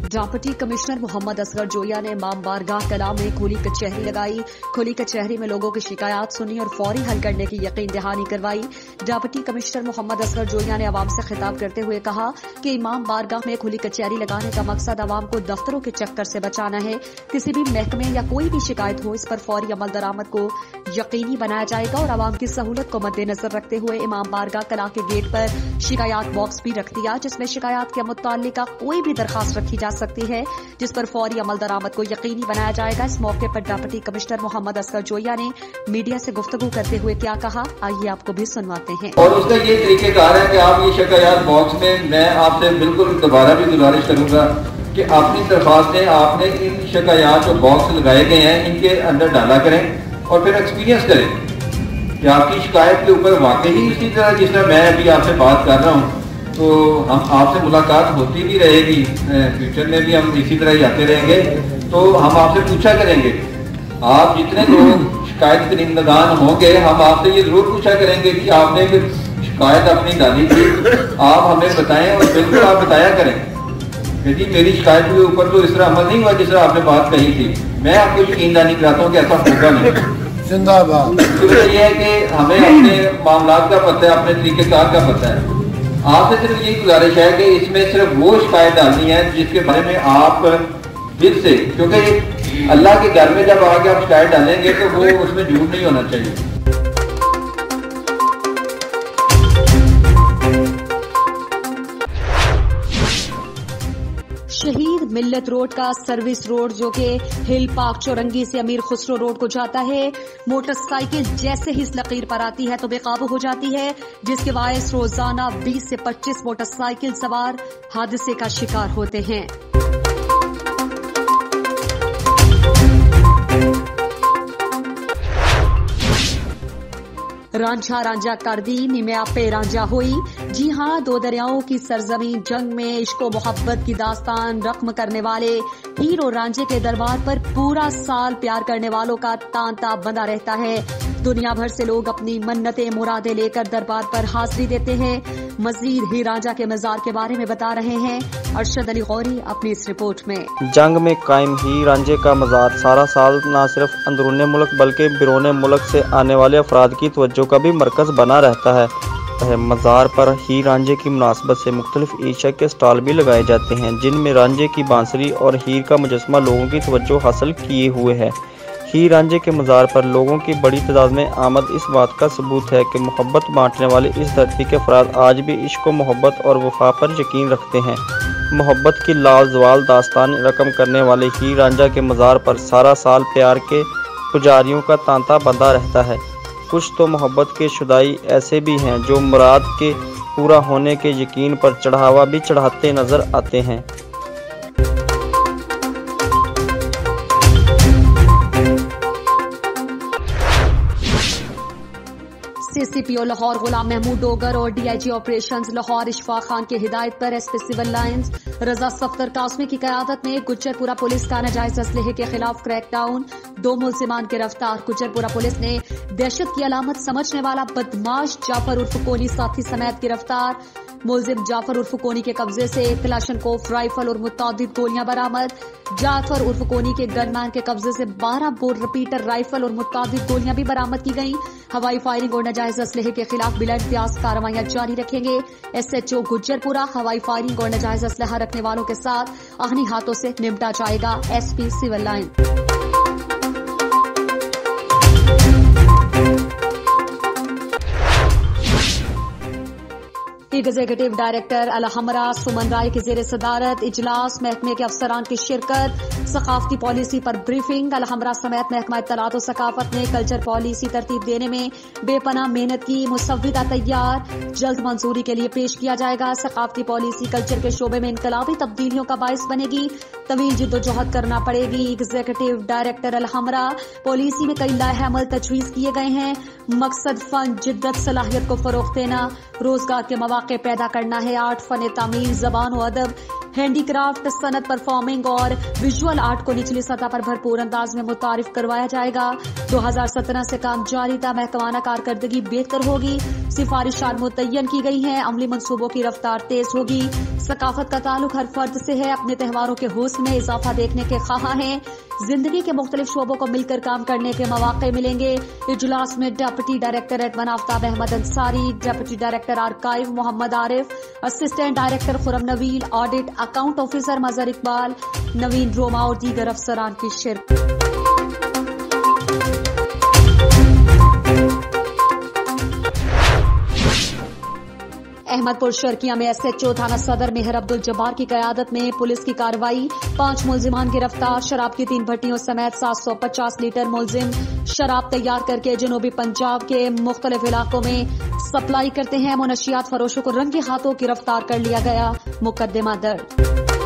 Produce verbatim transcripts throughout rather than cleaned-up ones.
Deputy commissioner Mohammad Asghar Joya ने इमाम बारगाह कला में खुली कचहरी लगाई। खुली कचहरी में लोगों की शिकायत सुनी और फौरी हल करने की यकीन दहानी करवाई। डिप्टी कमिश्नर मोहम्मद असगर जोया ने आवाम से खिताब करते हुए कहा कि इमाम बारगाह में खुली कचहरी लगाने का मकसद आवाम को दफ्तरों के चक्कर से बचाना है। किसी भी महकमे या कोई भी शिकायत हो, इस पर फौरी अमल दरामद को यकीनी बनाया जाएगा और आवाम की सहूलत को मद्देनजर रखते हुए इमाम बारगाह कला के गेट पर शिकायत बॉक्स भी रख दिया, जिसमें शिकायत के मुताल्लिका कोई भी दरखास्त रखी जा सकती है, जिस पर फौरी अमल दरामद को यकीनी बनाया जाएगा। इस मौके पर डिप्टी कमिश्नर मोहम्मद असगर जोया ने मीडिया से गुफ्तगू करते हुए क्या कहा, आइए आपको भी सुनवाते हैं। और उसका ये तरीकेकार है कि आप ये शिकायत बॉक्स में, मैं आपसे बिल्कुल दोबारा भी गुजारिश करूंगा कि अपनी दरखास्तें आपने इन शिकायत जो बॉक्स लगाए गए हैं इनके अंदर डाला करें और फिर एक्सपीरियंस करें कि आपकी शिकायत के ऊपर वाकई ही इसी तरह जिस तरह मैं अभी आपसे बात कर रहा हूँ, तो हम आपसे मुलाकात होती भी रहेगी, फ्यूचर में भी हम इसी तरह ही आते रहेंगे। तो हम आपसे पूछा करेंगे, आप जितने लोग शिकायत निंदगान होंगे, हम आपसे ये जरूर पूछा करेंगे कि आपने शिकायत अपनी डाली थी, आप हमें बताएं और बिल्कुल आप बताया करें कि जी मेरी शिकायत के ऊपर तो इस तरह अमल नहीं हुआ जिस तरह आपने बात कही थी। मैं आपको यकीन दहानी कराता हूँ कि ऐसा होगा नहीं। जिंदाबाद। ये है कि हमें अपने मामलात का पता है, अपने तरीकेकार का पता है। आपसे सिर्फ यही गुजारिश है कि इसमें सिर्फ वो शिकायत डालनी है जिसके बारे में आप दिल से, क्योंकि अल्लाह के घर में जब आके आप शिकायत डालेंगे तो वो उसमें झूठ नहीं होना चाहिए। शहीद मिल्लत रोड का सर्विस रोड जो कि हिल पार्क चौरंगी से अमीर खुसरो रोड को जाता है, मोटरसाइकिल जैसे ही इस लकीर पर आती है तो बेकाबू हो जाती है, जिसके बायस रोजाना बीस से पच्चीस मोटरसाइकिल सवार हादसे का शिकार होते हैं। रांझा रांझा कर दी निम्या पे रांझा हुई। जी हां, दो दरियाओं की सरजमीन जंग में इश्को मोहब्बत की दास्तान रकम करने वाले हीर और रांझे के दरबार पर पूरा साल प्यार करने वालों का तांता बंधा रहता है। दुनिया भर से लोग अपनी मन्नतें मुरादें लेकर दरबार पर हाजिरी देते हैं। मजीद हीर रांझा के मजार के बारे में बता रहे हैं अरशद अली गौरी अपनी इस रिपोर्ट में। जंग में कायम हीर रांझे का मजार सारा साल न सिर्फ अंदरूनी मुल्क बल्कि बैरून मुल्क से आने वाले अफराद की तवज्जो का भी मरकज बना रहता है। मजार पर हीर रांझे की मुनासबत से मुख्तलिफ ईशा के स्टॉल भी लगाए जाते हैं, जिनमें रांझे की बांसुरी और हीर का मुजस्मा लोगों की तवज्जो हासिल किए हुए है। हीर रांझे के मजार पर लोगों की बड़ी तादाद में आमद इस बात का सबूत है कि मोहब्बत बांटने वाले इस धरती के अफराद आज भी इश्क मोहब्बत और वफा पर यकीन रखते हैं। मोहब्बत की लाजवाल दास्तान रकम करने वाले हीर रांझा के मजार पर सारा साल प्यार के पुजारियों का तांता बंधा रहता है। कुछ तो मोहब्बत के शुदाई ऐसे भी हैं जो मुराद के पूरा होने के यकीन पर चढ़ावा भी चढ़ाते नजर आते हैं। सीसीपीओ लाहौर गुलाम महमूद डोगर और डीआईजी ऑपरेशंस लाहौर इशफाक खान की हिदायत पर SP civil lines Raza Safdar Qasmi की क़यादत में गुज्जरपुरा पुलिस का नाजायज असलहे के खिलाफ क्रैकडाउन। दो मुलजिमान गिरफ्तार। गुज्जरपुरा पुलिस ने दहशत की अलामत समझने वाला बदमाश जाफर उर्फ कोनी साथी समेत गिरफ्तार। मुलजिम जाफर उर्फ कोनी के कब्जे से क्लाशनकोफ राइफल और मुतादिद गोलियां बरामद। जाफर उर्फ कोनी के गनमैन के कब्जे से बारह बोर रिपीटर राइफल और मुतादिद गोलियां भी बरामद की गयी। हवाई फायरिंग और नाजायज असलहे के खिलाफ बिला इम्तियाज कार्रवाइयां जारी रखेंगे। एसएचओ गुज्जरपुरा हवाई फायरिंग और नाजायज असलहा रखने वालों के साथ आहनी हाथों से निपटा जाएगा। SP civil line. Executive director Alhamra Suman Rai की जेर सदारत इजलास, महकमे के अफसरान की शिरकत। सकाफती पॉलिसी पर ब्रीफिंग। अलहमरा समेत महकमा इत्तलात और सकाफत ने कल्चर पॉलिसी तरतीब देने में बेपनाह मेहनत की। मुसव्विदा तैयार, जल्द मंजूरी के लिए पेश किया जाएगा। सकाफती पॉलिसी कल्चर के शोबे में इनकलाबी तब्दीलियों का बायस बनेगी। तवील जिद्दोजहद करना पड़ेगी। Executive director Alhamra. पॉलिसी में कई लाहे अमल तजवीज किए गए हैं। मकसद फन, जिद्दत, सलाहियत को फरोग देना, रोजगार के मौके पैदा करना है। आर्ट, फन तामीर, जबान और अदब, हैंडी क्राफ्ट, सनत, परफॉर्मिंग और विजुअल आर्ट को निचली सतह पर भरपूर अंदाज में मुतारिफ करवाया जाएगा। दो हजार सत्रह से काम जारी था, महकमाना कारकर्दगी बेहतर होगी, सिफारिशात मुतय्यन की गई हैं, अमली मंसूबों की रफ्तार तेज होगी। सकाफत का ताल्लुक हर फर्द से है, अपने त्योहारों के हुस्न में इजाफा देखने के ख्वाह हैं, जिंदगी के मुख्तलिफ शोबों को मिलकर काम करने के मौके मिलेंगे। इजलास में deputy director admin Aftab Ahmed Ansari, deputy director archive Mohammad Arif, assistant director Khurram Naveel, audit account officer Mazhar Iqbal, Naveen Roma और दीगर अफसरान की शिरकत। अहमदपुर शर्किया में एस एच ओ थाना सदर मेहर अब्दुल जब्बार की कयादत में पुलिस की कार्रवाई, पांच मुलजिमान गिरफ्तार, शराब की तीन भट्टियों समेत सात सौ पचास लीटर मुलजिम शराब तैयार करके जनूबी पंजाब के मुख्तलिफ इलाकों में सप्लाई करते हैं। मुनशियात फरोशों को रंगे हाथों गिरफ्तार कर लिया गया, मुकदमा दर्ज।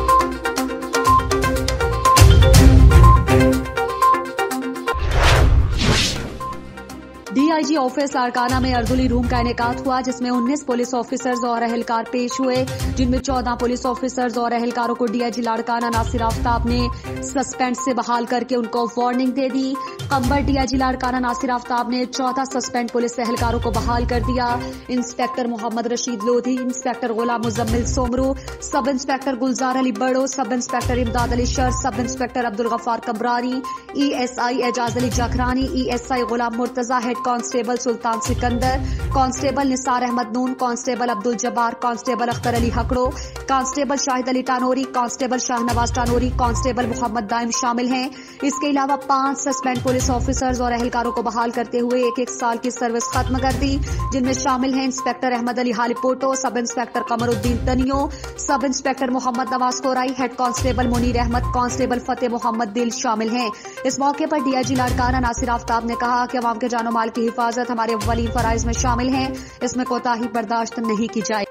डीआईजी ऑफिस लाड़काना में अर्जुली रूम का इनेकाद हुआ, जिसमें उन्नीस पुलिस ऑफिसर्स और अहलकार पेश हुए, जिनमें चौदह पुलिस ऑफिसर्स और अहलकारों को डीआईजी लाड़काना नासिर आफ्ताब ने सस्पेंड से बहाल करके उनको वार्निंग दे दी। कंबर डीआईजी लाड़काना नासिर आफ्ताब ने चौदह सस्पेंड पुलिस अहलकारों को बहाल कर दिया। Inspector Mohammad Rashid Lodhi, inspector Ghulam Muzammil Soomro, sub inspector Gulzar Ali Baro, sub inspector Imdad Ali Shar, sub inspector Abdul Ghaffar Kabrari, ASI Ejaz Ali Jakhrani, ASI Ghulam Murtaza, head constable Sultan Sikandar, constable Nisar Ahmed Noon, constable Abdul Jabbar, constable Akhtar Ali Hakro, constable Shahid Ali Tanori, constable Shahnawaz Tanori, constable Mohammad Daim शामिल हैं। इसके अलावा पांच सस्पेंड पुलिस ऑफिसर्स और अहलकारों को बहाल करते हुए एक एक साल की सर्विस खत्म कर दी, जिनमें शामिल हैं inspector Ahmad Ali हालीपोटो, sub inspector Qamaruddin Tunio, sub inspector Mohammad Nawaz Korai, head constable Munir Ahmed, constable Fateh Mohammad Dil शामिल हैं। इस मौके पर डीआईजी लाड़काना नासिर आफ्ताब ने कहा कि अवाम के जानो माल की हिफाजत हमारे अव्वली फराइज में शामिल है, इसमें कोताही बर्दाश्त नहीं की जाए।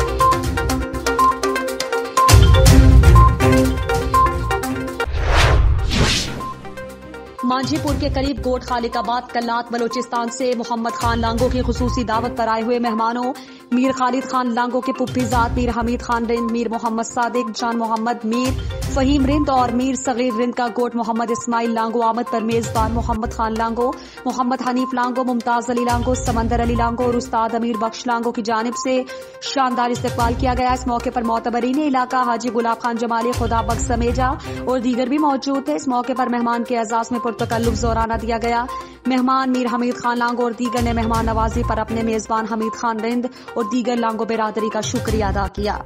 मांझीपुर के करीब गोट खालिकाबाद कल्लात बलोचिस्तान से मोहम्मद खान लांगो की खुसूसी दावत पर आए हुए मेहमानों मीर खालिद खान लांगो के पुप्पीजात मीर हमीद खान रिंद, मीर मोहम्मद सादिक, जान मोहम्मद मीर फहीम रिंद और मीर सगीर रिंद का गोट मोहम्मद इस्माइल लांगो आमद पर मेजबान मोहम्मद खान लांगो, मोहम्मद हनीफ लांगो, मुमताज अली लांगो, समंदर अली लांगो और उस्ताद अमीर बख्श लांगो की जानिब से शानदार इस्तकबाल किया गया। इस मौके पर मोतबरीन इलाका हाजी गुलाब खान जमाली, खुदा बख्श समेजा और दीगर भी मौजूद थे। इस मौके पर मेहमान के एजाज में पुरतकल्लुफ जोराना दिया गया। मेहमान मीर हमीद खान लांगो और दीगर ने मेहमान नवाजी पर अपने मेजबान हमीद खान रिंद और दीगर लांगो बिरादरी का शुक्रिया अदा किया।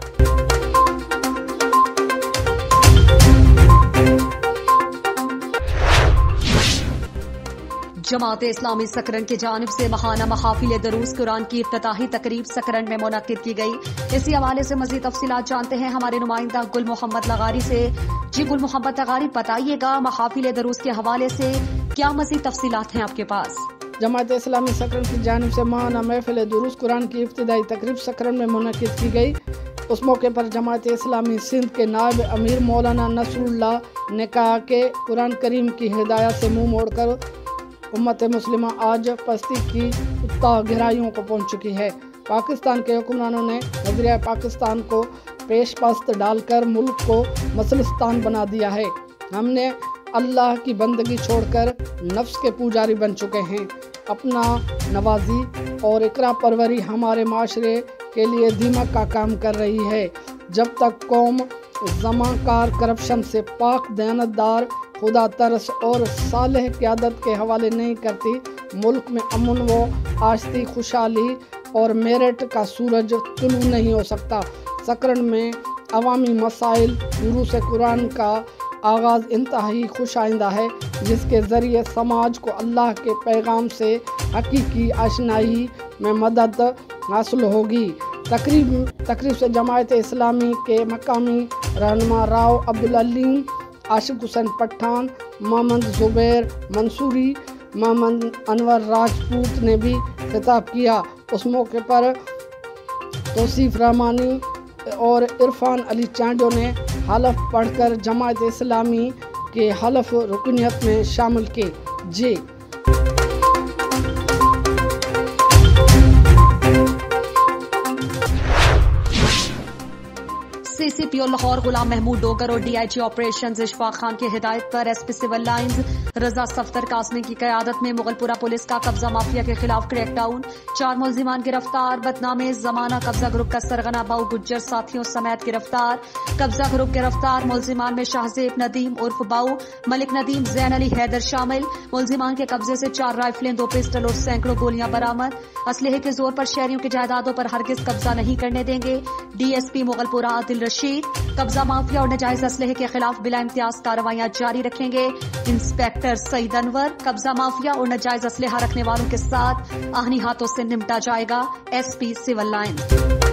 जमात इस्लामी सकरन की जानिब से महाना महाफिल दरूस कुरान की इफ्तिताही तकरीब सकरन में मुनक्किद की गई। इसी हवाले से मजीद तफसीलात जानते हैं हमारे नुमाइंदा गुल मोहम्मद लगारी से। जी गुल मोहम्मद लगारी, बताइएगा महाफिल दरूस के हवाले से क्या मजीद तफसीलात हैं आपके पास? जमात इस्लामी सकरन की जानिब से महाना महफिल दरूस कुरान की इफ्तिताही तकरीब सकरन में मुनक्किद की गई। उस मौके पर जमात इस्लामी सिंध के नायब अमीर मौलाना नसरुल्लाह ने कहा कि कुरान करीम की हिदायत से मुंह मोड़कर उम्मत मुस्लिमा आज पस्ती की उत्ता गहराइयों को पहुंच चुकी है। पाकिस्तान के हुक्मरानों ने नजरिया पाकिस्तान को पेश पस्त डालकर मुल्क को मसलिस्तान बना दिया है। हमने अल्लाह की बंदगी छोड़कर नफ्स के पुजारी बन चुके हैं। अपना नवाजी और इकरा परवरी हमारे माशरे के लिए दीमक का काम कर रही है। जब तक कौम ज़माकार करप्शन से पाक दयानतदार खुदा तरस और सालेह क़यादत के हवाले नहीं करती, मुल्क में अमन व आश्ती खुशहाली और मेरिट का सूरज तुलू नहीं हो सकता। सकरन में अवामी मसाइल दुरूस कुरान का आगाज़ इंतहाई खुश आइंदा है, जिसके ज़रिए समाज को अल्लाह के पैगाम से हकीकी आशनाई में मदद हासिल होगी। तकरीब तकरीब से जमात इस्लामी के मकामी रहनुमा राव अब्दुल अलीम, आशिक हुसैन पठान, मोहम्मद जुबैर मंसूरी, मोहम्मद अनवर राजपूत ने भी खिताब किया। उस मौके पर तौसीफ रहमानी और इरफान अली चांडो ने हलफ पढ़कर जमात इस्लामी के हलफ रुकनियत में शामिल किए। जी سی C P O Lahore Ghulam Mahmood Dogar اور D I G operations Ishfaq Khan کی ہدایت پر S P civil lines Raza Safdar Qasmi کی قیادت میں مغل پورہ پولیس کا قبضہ مافیا کے خلاف کریک ڈاؤن، چار ملزمان گرفتار، بدنام زمانہ قبضہ گروپ کا سرغنہ باؤ گجر ساتھیوں سمیت گرفتار، قبضہ گروپ گرفتار، ملزمان میں شاہزیب ندیم عرف باؤ، ملک ندیم، زین علی حیدر شامل، ملزمان کے قبضے سے چار رائفلیں، دو پسٹل اور سینکڑوں گولیاں برآمد، اسلحے کے زور پر شہریوں کی جائیدادوں پر ہرگز قبضہ نہیں کرنے دیں گے، ڈی ایس پی مغل پورہ عادل رشید، قبضہ مافیا اور ناجائز اسلحے کے خلاف بلا امتیاز کارروائیاں جاری رکھیں گے، انسپیکٹر سعید انور، قبضہ مافیا اور ناجائز اسلحہ رکھنے والوں کے ساتھ آہنی ہاتھوں سے نمٹا جائے گا، S P civil lines.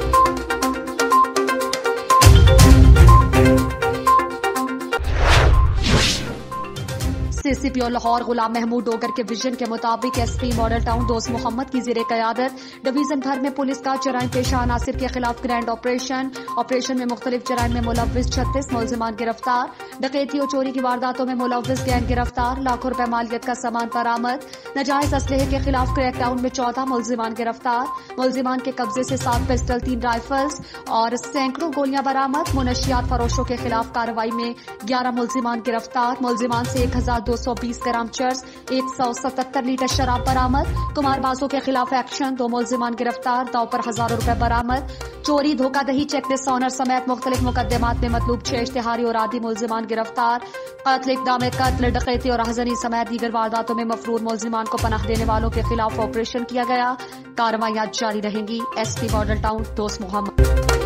C C P O Lahore Ghulam Mahmood Dogar کے ویژن کے مطابق S P model town Dost محمد کی زیر قیادت ڈویژن بھر میں پولیس کا جرائم پیشہ عناصر کے خلاف گرینڈ آپریشن آپریشن میں مختلف جرائم میں ملوث چھتیس ملزمان گرفتار، ڈکیتی اور چوری کی وارداتوں میں ملوث گینگ گرفتار، لاکھوں روپے مالیت کا سامان برآمد، ناجائز اسلحے کے خلاف کریک ڈاؤن میں چودہ ملزمان گرفتار، ملزمان کے قبضے سے سات پسٹل، تین رائفلز اور سینکڑوں گولیاں برآمد، منشیات فروشوں کے خلاف کارروائی میں گیارہ ملزمان گرفتار، ملزمان سے ایک ہزار دو سو بیس گرام چرس، ایک سو ستہتر لیٹر شراب برآمد، کمار بازوں کے خلاف ایکشن، دو ملزمان گرفتار، داؤ پر ہزاروں روپے برآمد، چوری، دھوکہ دہی، چیک ڈسآنر سمیت مختلف مقدمات میں مطلوب چھ اشتہاری اور عادی ملزمان گرفتار، قتل، اقدام قتل، ڈکیتی اور راہزنی سمیت دیگر وارداتوں میں مفرور ملزمان کو پناہ دینے والوں کے خلاف آپریشن کیا گیا، کارروائیاں جاری رہیں گی، S P model town Dost محمد۔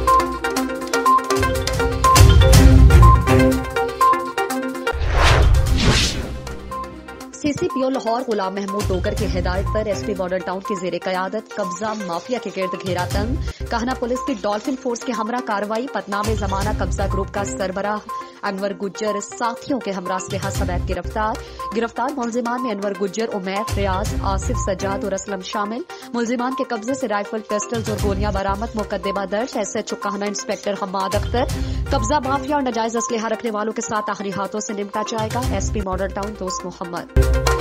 سی C P O Lahore Ghulam Mahmood Dogar کی ہدایت پر ایس پی ماڈل ٹاؤن کی زیر قیادت قبضہ مافیا کے گرد گھیرا تنگ، کہنا پولیس کی ڈالفن فورس کے ہمراہ کارروائی، بدنام زمانہ قبضہ گروپ کا سربراہ انور گجر ساتھیوں کے ہمراہ اسلحہ سمیت گرفتار، گرفتار ملزمان میں انور گجر، عمیر، ریاض، آصف، سجاد اور اسلم شامل، ملزمان کے قبضے سے رائفل، پسٹلز اور گولیاں برآمد، مقدمہ درج، ایس ایچ او کہنا انسپیکٹر حماد اختر، قبضہ مافیا اور ناجائز اسلحہ رکھنے والوں کے ساتھ آخری ہاتھوں سے نمٹا جائے گا، S P model town Dost Mohammad.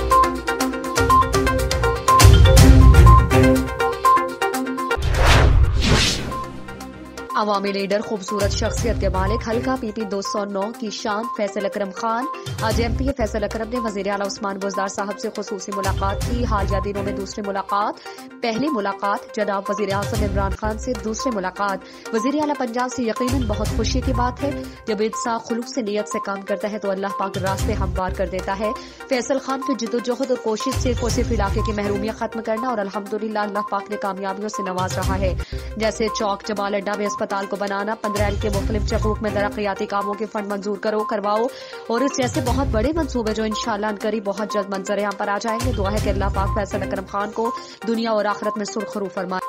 عوامی لیڈر، خوبصورت شخصیت کے مالک، حلقہ پی پی دو سو نو کی شان فیصل اکرم خان، آج ایم پی فیصل اکرم نے وزیر اعلیٰ عثمان بزدار صاحب سے خصوصی ملاقات کی، حالیہ دنوں میں دوسری ملاقات، پہلی ملاقات جناب وزیر اعظم عمران خان سے، دوسری ملاقات وزیر اعلیٰ پنجاب سے، یقیناً بہت خوشی کی بات ہے، جب انسان خلوص سے نیت سے کام کرتا ہے تو اللہ پاک راستے ہموار کر دیتا ہے۔ فیصل خان کی جدوجہد اور کوشش صرف اور صرف علاقے کی محرومیت ختم کرنا، اور الحمدللہ اللہ پاک نے کامیابیوں سے نواز رہا ہے، جیسے چوک جمال اڈا میں اسپتال کو بنانا، پندرہ ایل کے مختلف چکوک میں ترقیاتی کاموں کے فنڈ منظور کرو کرواؤ اور اس جیسے بہت بڑے منصوبے جو انشاءاللہ انقریب بہت جلد منظر عام پر آ جائیں گے۔ دعا ہے کہ اللہ پاک فیصل اکرم خان کو دنیا اور آخرت میں سرخرو فرمائے۔